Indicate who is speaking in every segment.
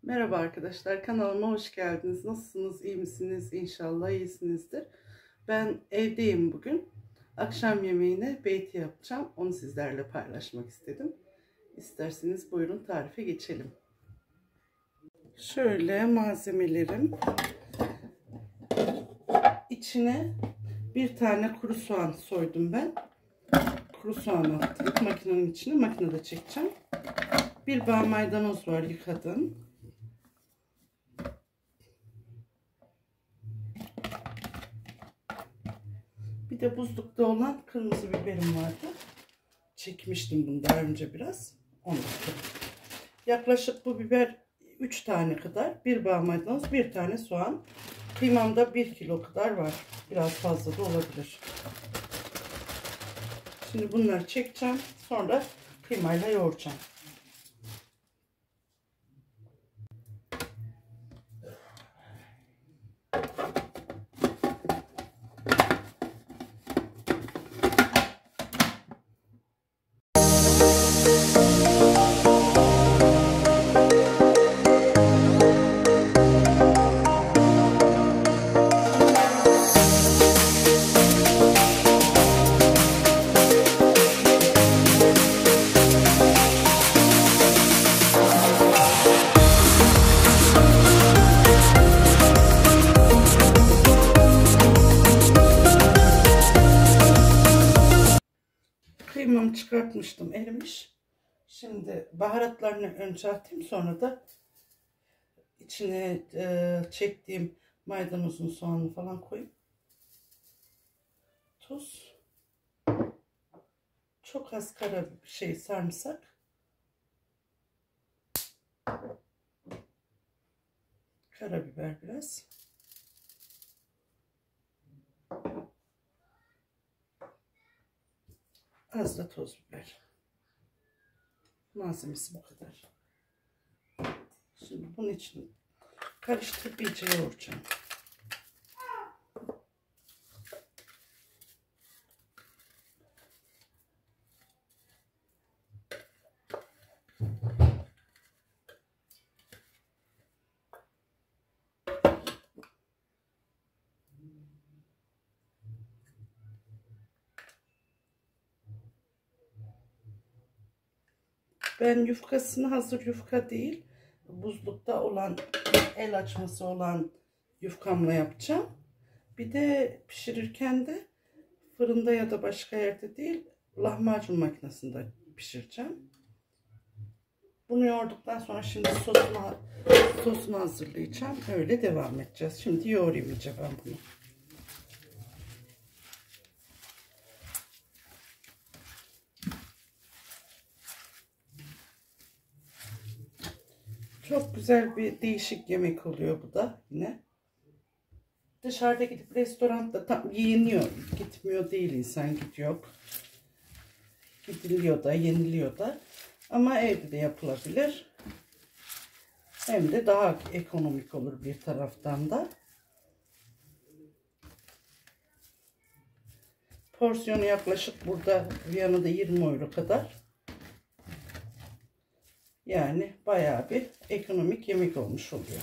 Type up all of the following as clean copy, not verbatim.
Speaker 1: Merhaba arkadaşlar, kanalıma hoş geldiniz. Nasılsınız, iyi misiniz? İnşallah iyisinizdir. Ben evdeyim bugün. Akşam yemeğine beyti yapacağım. Onu sizlerle paylaşmak istedim. İsterseniz buyurun tarife geçelim. Şöyle malzemelerim. İçine bir tane kuru soğan soydum ben. Kuru soğan attım makinenin içine. Makinede çekeceğim. Bir bağ maydanoz var, yıkadım. Bir de buzlukta olan kırmızı biberim vardı. Çekmiştim bunu daha önce biraz. Onu attım. Yaklaşık bu biber 3 tane kadar. Bir bağ maydanoz, bir tane soğan. Kıymam da 1 kilo kadar var. Biraz fazla da olabilir. Şimdi bunları çekeceğim. Sonra kıymayla yoğuracağım. Kıymamı çıkartmıştım, erimiş. Şimdi baharatlarını önce atayım, sonra da içine çektiğim maydanozun, soğanını falan koyayım. Tuz, çok az sarımsak, karabiber biraz, az da toz biber. Malzemesi bu kadar. Şimdi bunun için karıştırıp iyice yoğuracağım. Ben yufkasını hazır yufka değil, buzlukta olan, el açması olan yufkamla yapacağım. Bir de pişirirken de fırında ya da başka yerde değil, lahmacun makinesinde pişireceğim. Bunu yoğurduktan sonra şimdi sosunu hazırlayacağım. Öyle devam edeceğiz. Şimdi yoğurayım iyice ben bunu. Çok güzel bir değişik yemek oluyor bu da yine. Dışarıda gidip restoranda tam yiyiniyor. Gitmiyor değil, insan gidiyor. Gidiliyor da, yeniliyor da. Ama evde de yapılabilir. Hem de daha ekonomik olur bir taraftan da. Porsiyonu yaklaşık burada Viyana'da 20 euro kadar. Yani bayağı bir ekonomik yemek olmuş oluyor.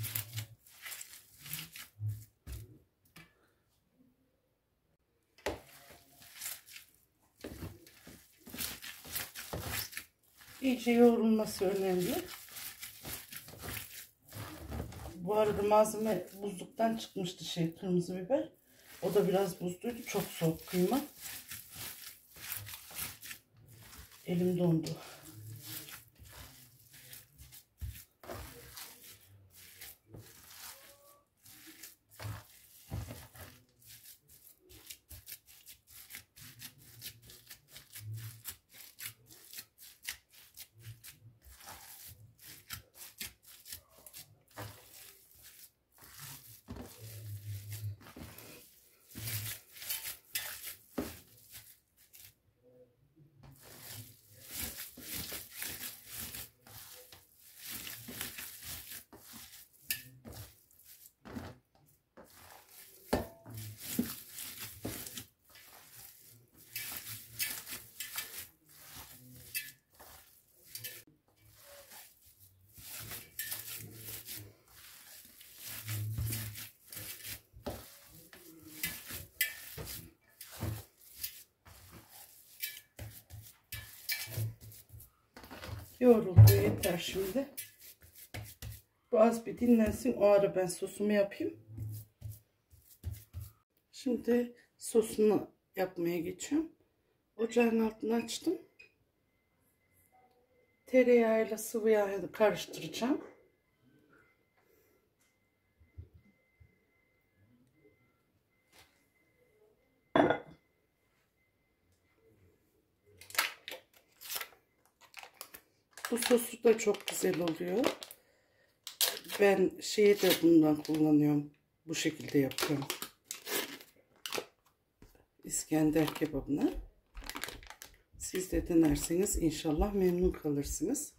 Speaker 1: İyice yoğrulması önemli. Bu arada malzeme buzluktan çıkmıştı, kırmızı biber. O da biraz buzluydu. Çok soğuk kıyma. Elim dondu. Yoğruldu, yeter şimdi. Bu az bir dinlensin. O ara ben sosumu yapayım. Şimdi sosunu yapmaya geçiyorum. Ocağın altını açtım. Tereyağıyla sıvı yağı karıştıracağım. Bu sosu da çok güzel oluyor. Ben şeyi de bundan kullanıyorum. Bu şekilde yapıyorum. İskender kebabını. Siz de denerseniz inşallah memnun kalırsınız.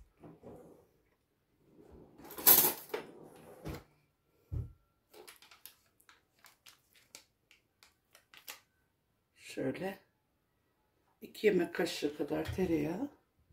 Speaker 1: Şöyle 2 yemek kaşığı kadar tereyağı.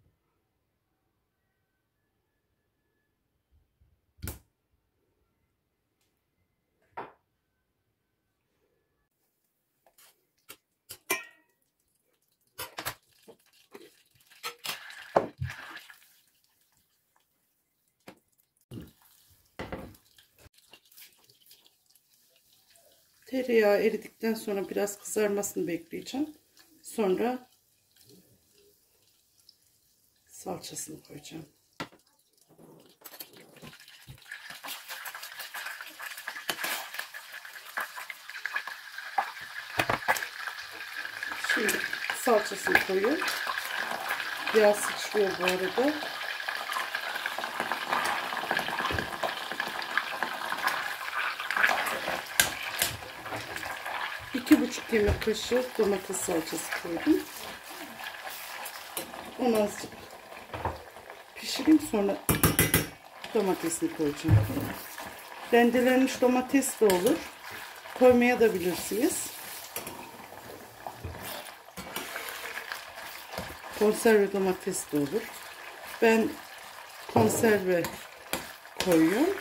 Speaker 1: Tereyağı eridikten sonra biraz kızarmasını bekleyeceğim. Sonra salçasını koyacağım. Şimdi salçasını koyuyorum. Yağ sıçrıyor bu arada. İki buçuk yemek kaşığı domates salçası koydum. Onu azıcık pişireyim, sonra domatesini koyacağım. Rendelenmiş domates de olur. Koymaya da bilirsiniz. Konserve domates de olur. Ben konserve koyuyorum.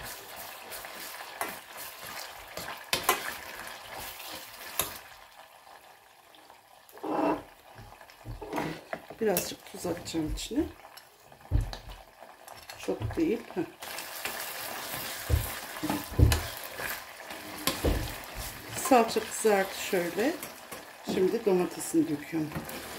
Speaker 1: Birazcık tuz atacağım içine. Çok değil. Salça kızardı şöyle. Şimdi domatesini döküyorum.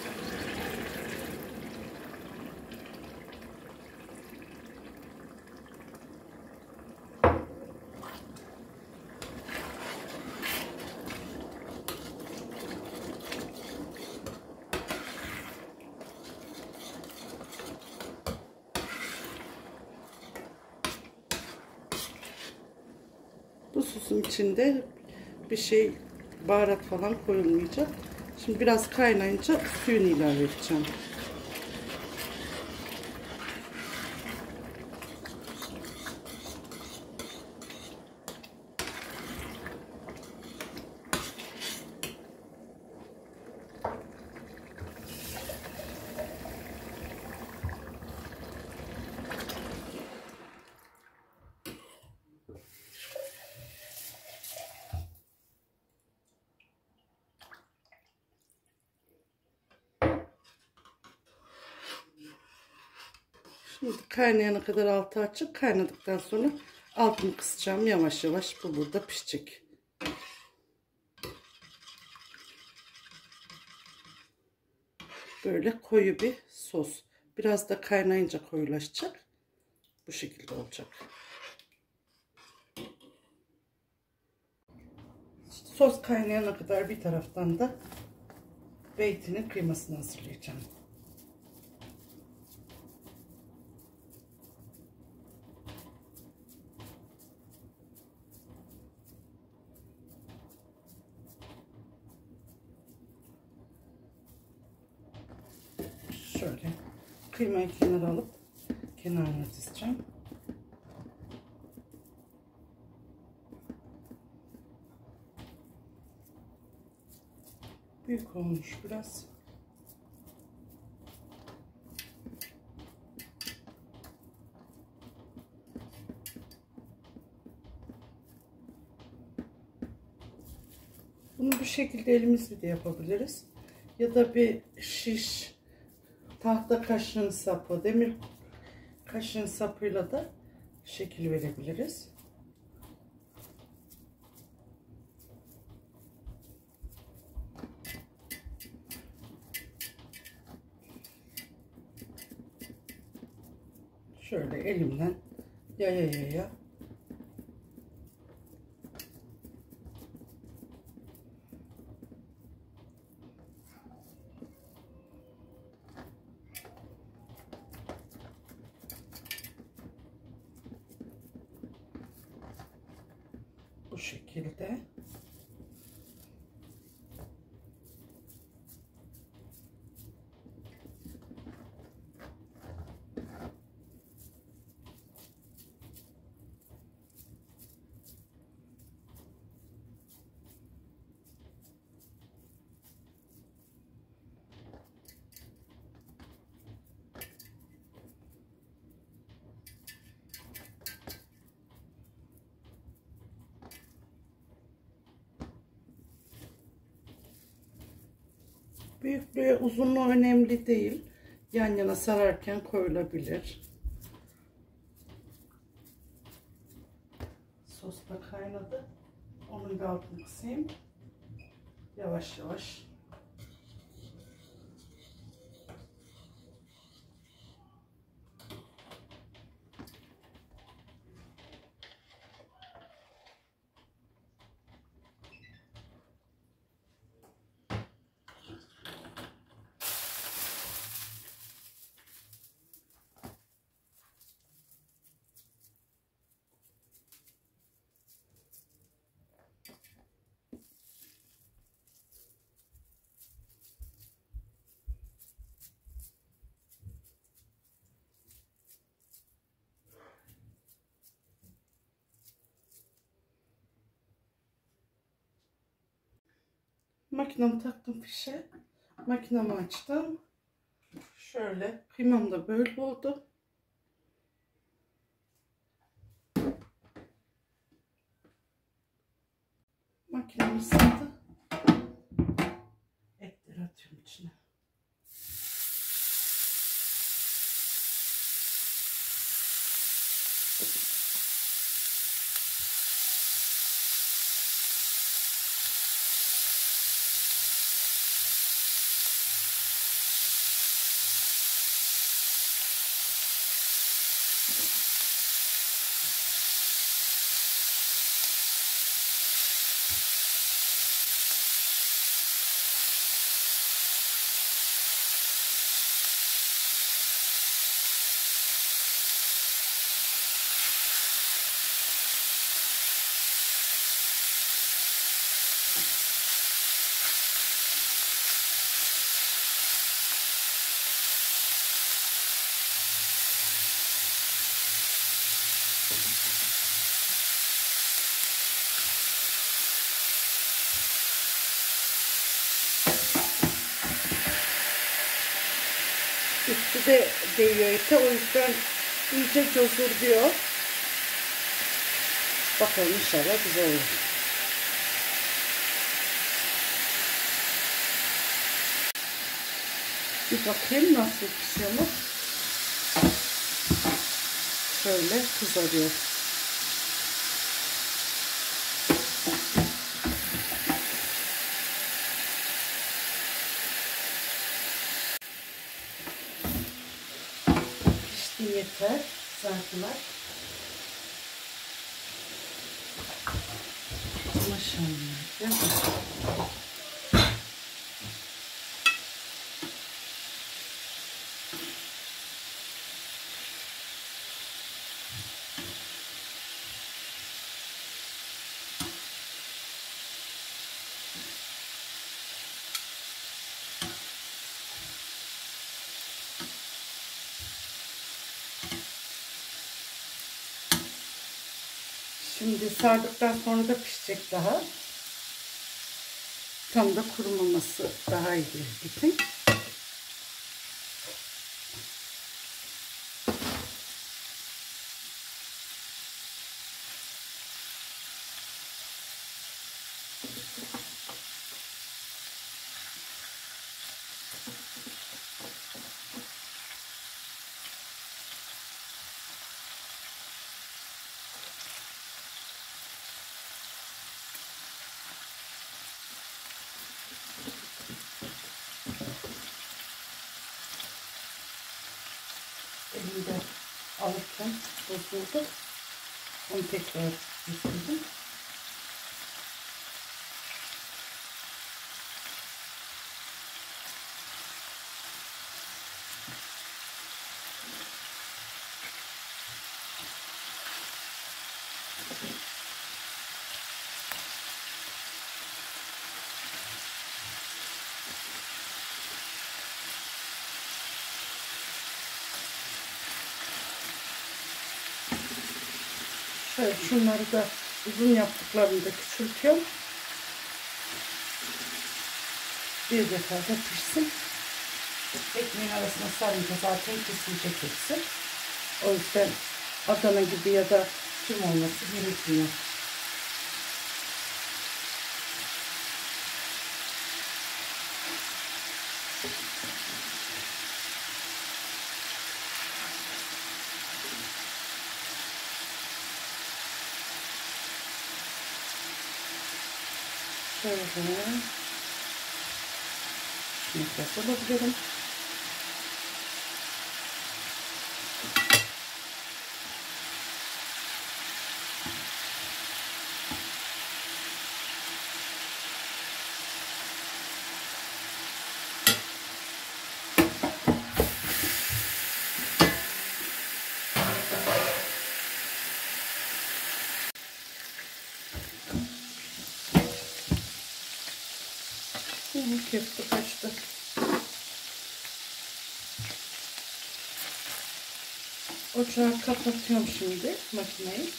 Speaker 1: Bu sosun içinde bir şey, baharat falan koyulmayacak. Şimdi biraz kaynayınca suyunu ilave edeceğim. Şimdi kaynayana kadar altı açık. Kaynadıktan sonra altını kısacağım. Yavaş yavaş bu burada pişecek. Böyle koyu bir sos. Biraz da kaynayınca koyulaşacak. Bu şekilde olacak. Sos kaynayana kadar bir taraftan da beytinin kıymasını hazırlayacağım. Şöyle kıymayı kenara alıp kenarına dizeceğim. Büyük olmuş biraz. Bunu bu şekilde elimizle de yapabiliriz. Ya da bir şiş, tahta kaşığın sapı, demir Kaşığın sapıyla da şekil verebiliriz. Şöyle elimden yaya yaya bu şekilde. Büyüklüğü, uzunluğu önemli değil. Yan yana sararken koyulabilir. Sos da kaynadı. Onun da altını kısayım. Yavaş yavaş. Makinamı taktım fişe. Makinamı açtım. Şöyle kıymam da böyle oldu. Makinem ısındı. Etleri atıyorum içine. Üstü de değiyor ete, o yüzden iyice cozur diyor. Bakalım inşallah güzel olur. Bir bakayım nasıl pişiyormuş. Şöyle kızarıyor. Pişti, yeter. Sardılar. Maşallah. Değil mi? Şimdi sardıktan sonra da pişecek daha. Tam da kurumaması daha iyi için. bozuldu. Onu tekrar yıkadım. Şöyle şunları da uzun yaptıklarını da küçültüyorum. Bir defada pişsin. Ekmeğin arasına sarınca zaten kesilecek hepsi. O yüzden Adana gibi ya da kim olması gerekmiyor. Şöyle şimdi biraz alabilirim. Köfte kaçtı. Ocağı kapatıyorum şimdi makineyi.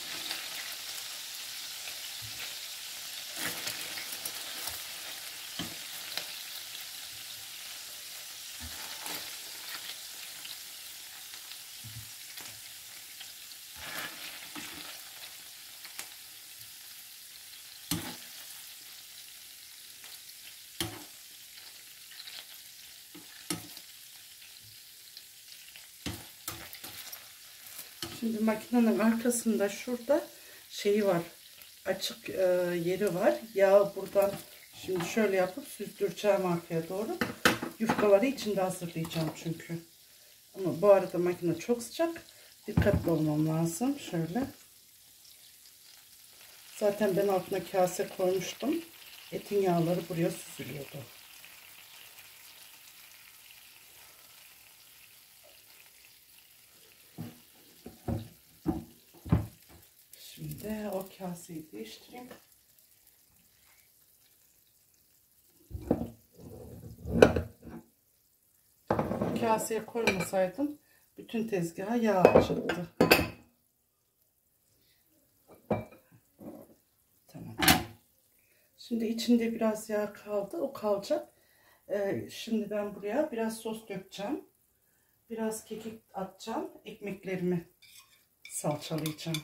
Speaker 1: Şimdi makinenin arkasında şurada şeyi var. Açık yeri var. Yağı buradan şimdi şöyle yapıp süzdüreceğim arkaya doğru. Yufkaları içinde hazırlayacağım çünkü. Ama bu arada makine çok sıcak. Dikkatli olmam lazım. Şöyle. Zaten ben altına kase koymuştum. Etin yağları buraya süzülüyordu. Şimdi o kaseyi değiştireyim. Kaseye koymasaydım bütün tezgaha yağ açıldı. Tamam. Şimdi içinde biraz yağ kaldı. O kalacak. Şimdi ben buraya biraz sos dökeceğim. Biraz kekik atacağım. Ekmeklerimi salçalayacağım.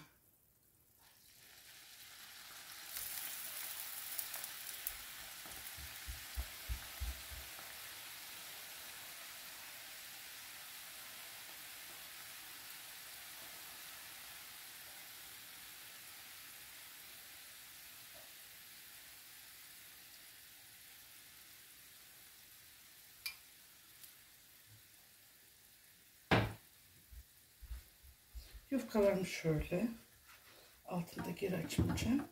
Speaker 1: Yufkalarımı şöyle altında geri açmayacağım.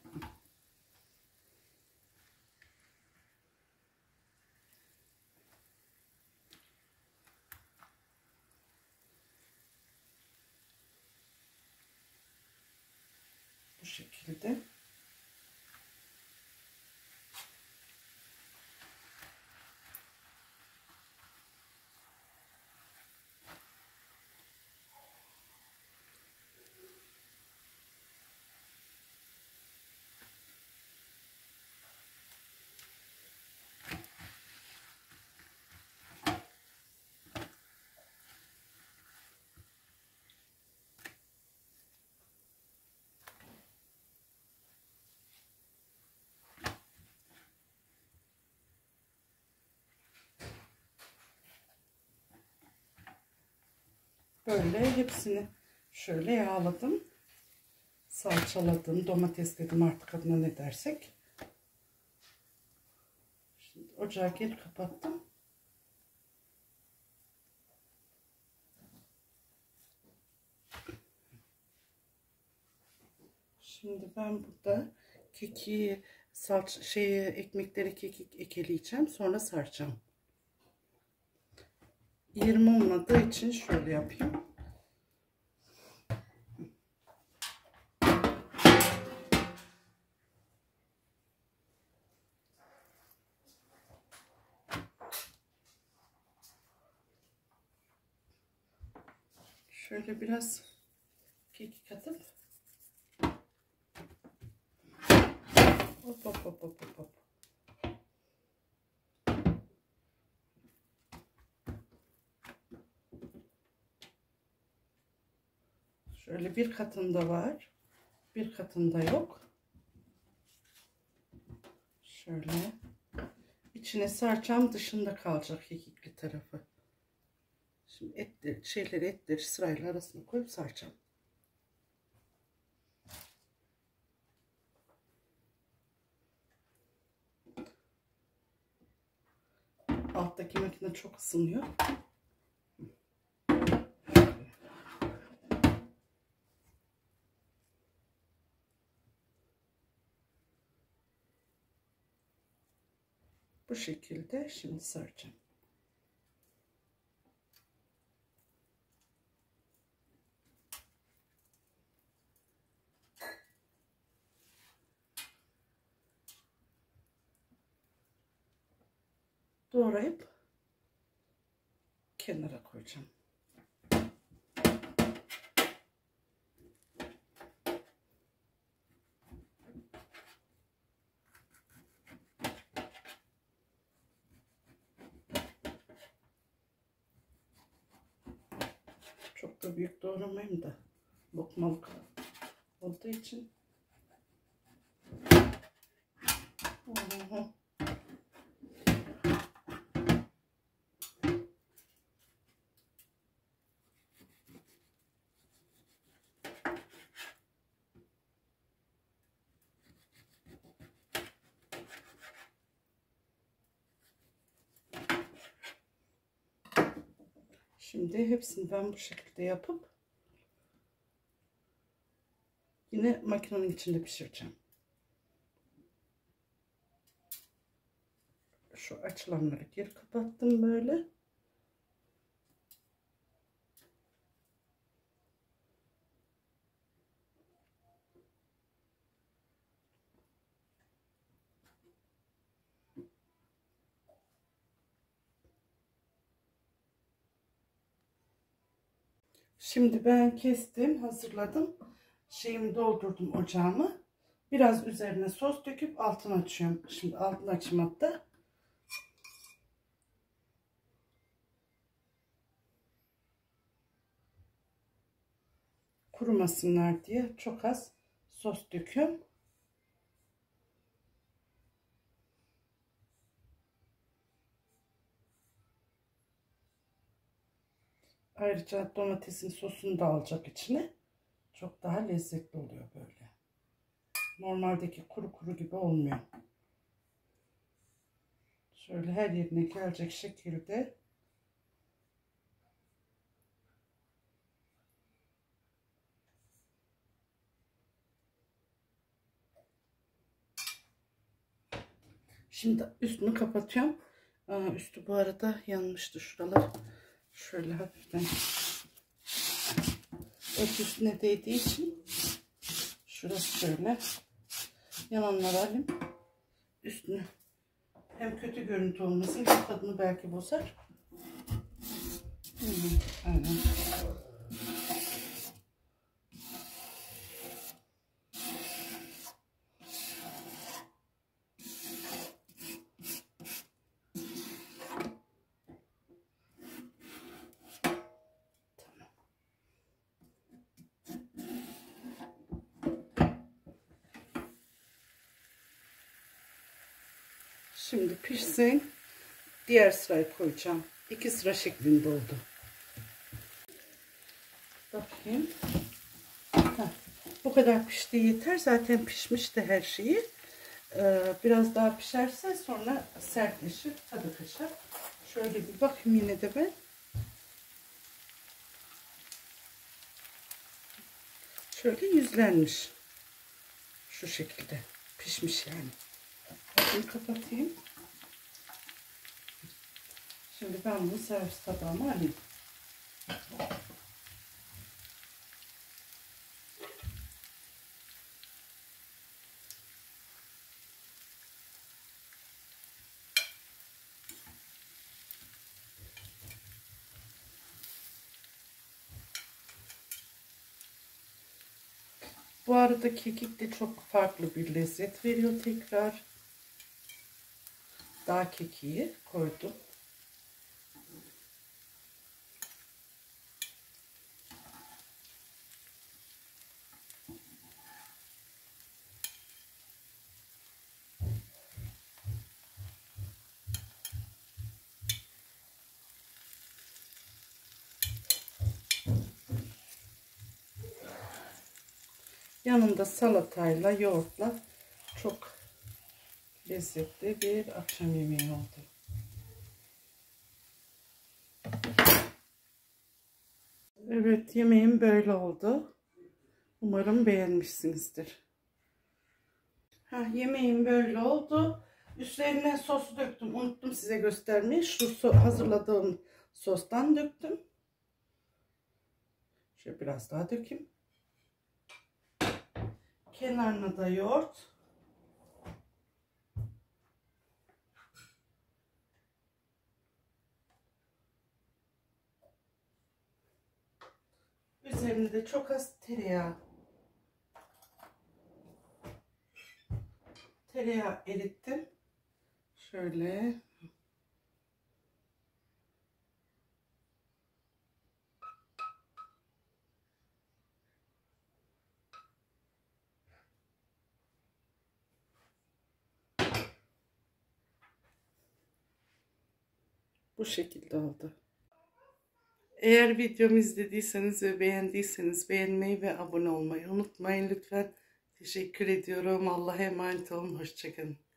Speaker 1: Bu şekilde. Böyle hepsini şöyle yağladım. Salçaladım. Domates dedim artık adına ne dersek. Şimdi ocağı geri kapattım. Şimdi ben burada keki ekmekleri kekik ekeleyeceğim. Sonra saracağım. Yerim olmadığı için şöyle yapayım. Şöyle biraz kekik atıp hop hop hop hop hop. Şöyle bir katında var, bir katında yok. Şöyle içine saracağım, dışında kalacak kekikli tarafı. Şimdi etleri sırayla arasına koyup saracağım. Alttaki makine çok ısınıyor. Bu şekilde şimdi saracağım. Doğrayıp kenara koyacağım. Çok da büyük doğramayayım da lokmalık olduğu için. Şimdi hepsini ben bu şekilde yapıp yine makinenin içinde pişireceğim. Şu açılanları geri kapattım böyle. Şimdi ben kestim, hazırladım. Şeyimi doldurdum ocağımı. Biraz üzerine sos döküp altını açıyorum. Şimdi altını açayım hatta. Kurumasınlar diye çok az sos döküyorum. Ayrıca domatesin sosunu da alacak içine. Çok daha lezzetli oluyor böyle. Normaldeki kuru kuru gibi olmuyor. Şöyle her yerine gelecek şekilde şimdi üstünü kapatıyorum. Üstü bu arada yanmıştı şuralar. Şöyle hafiften et üstüne değdiği için şurası şöyle yananları alayım. Üstünü hem kötü görüntü olmasın hem tadını belki bozar. Aynen. Şimdi pişsin. Diğer sırayı koyacağım. 2 sıra şeklinde oldu. Bakayım. Heh, bu kadar pişti yeter. Zaten pişmişti her şeyi. Biraz daha pişerse sonra sertleşir. Tadı kaçar. Şöyle bir bakayım yine de ben. Şöyle yüzlenmiş. Şu şekilde pişmiş yani. Şimdi kapatayım. Şimdi ben bunu servis tabağıma alayım. Bu arada kekik de çok farklı bir lezzet veriyor tekrar. Dağ kekiği koydum. Yanında salatayla, yoğurtla çok lezzetli bir akşam yemeği oldu. Evet, yemeğim böyle oldu. Umarım beğenmişsinizdir. Yemeğim böyle oldu. Üstlerine sosu döktüm. Unuttum size göstermeyi. Şu hazırladığım sostan döktüm. Şöyle biraz daha dökeyim. Kenarına da yoğurt. Üzerine de çok az tereyağı. Tereyağı erittim. Şöyle. Bu şekilde oldu. Eğer videomu izlediyseniz ve beğendiyseniz beğenmeyi ve abone olmayı unutmayın lütfen. Teşekkür ediyorum. Allah'a emanet olun. Hoşça kalın.